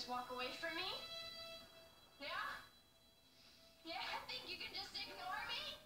just walk away from me? Yeah? Yeah, think you can just ignore me?